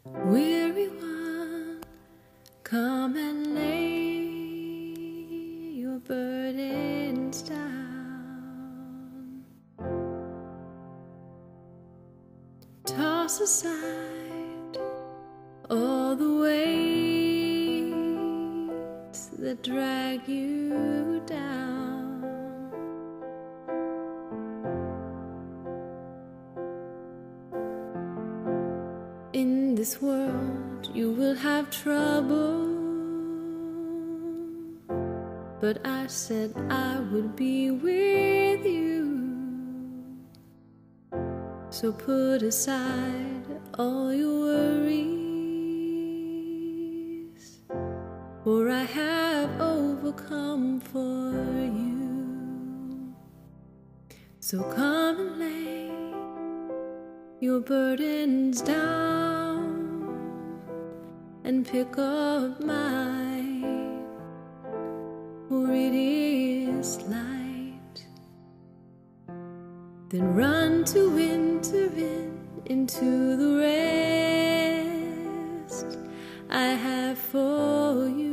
Weary one, come and lay your burdens down. Toss aside all the weights that drag you down. In this world you will have trouble, but I said I would be with you. So put aside all your worries, for I have overcome for you. So come and lay your burdens down and pick up mine, for it is light. Then run to enter into the rest I have for you.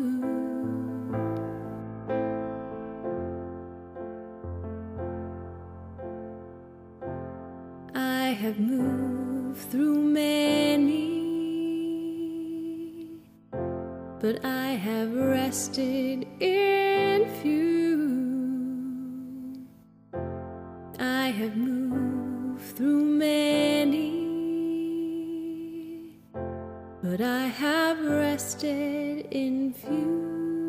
I have moved through many, but I have rested in few. I have moved through many, but I have rested in few.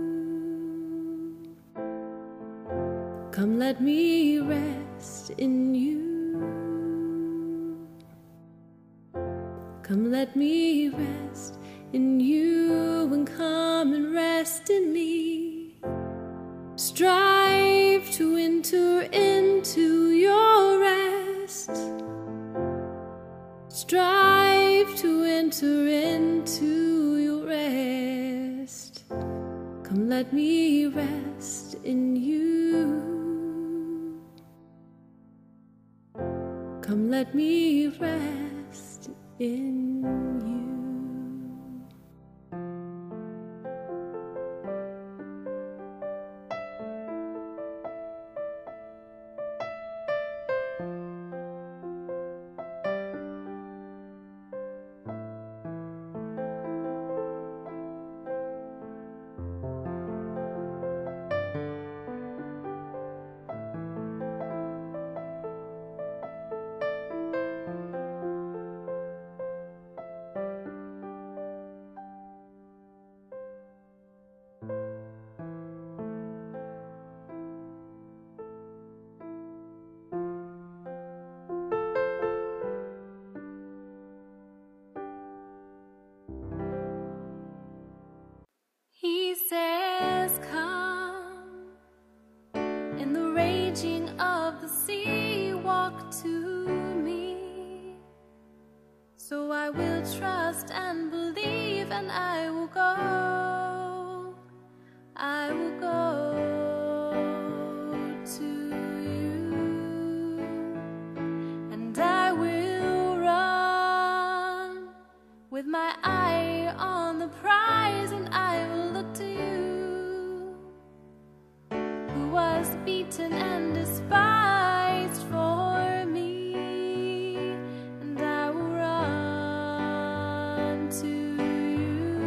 Come, let me rest in you. Come, let me rest in you, and come and rest in me. Strive to enter into your rest. Strive to enter into your rest. Come, let me rest in you. Come, let me rest in you. He says, come, in the raging of the sea, walk to me. So I will trust and believe, and I will go. I will go to you, and I will run with my eye on the prize, and I will look to you, who was beaten and despised for me, and I will run to you.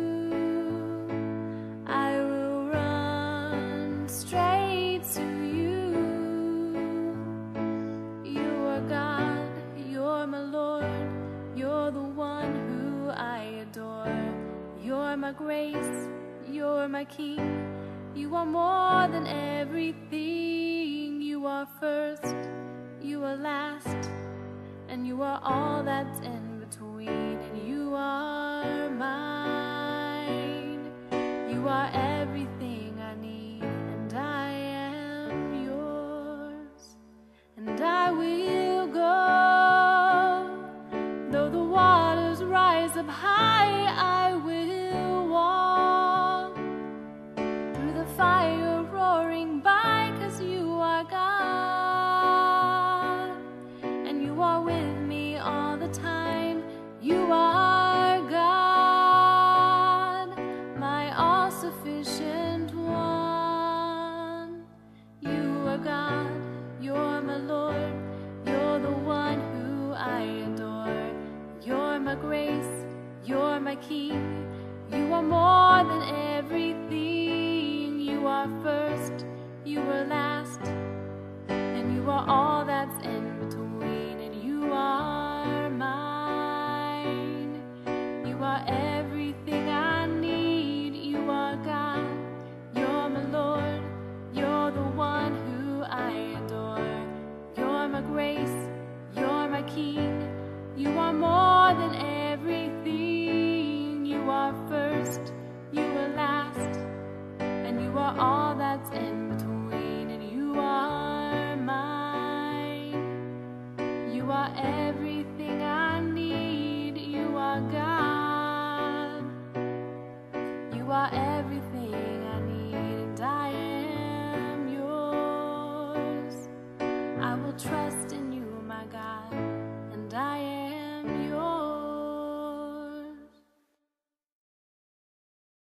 I will run straight to you. You are God, you're my Lord, you're the one who I adore. You're my grace, you're my King. You are more than everything. You are first, you are last, and you are all that's in between. And you are mine. You are everything I need, and I am yours. And I will go, though the waters rise up high. I will walk through the fire roaring by, 'cause you are God, and you are with me all the time. You are You are more than everything. You are first, you are last, and you are all that's in between, and you are mine. You are everything I need. You are God. You are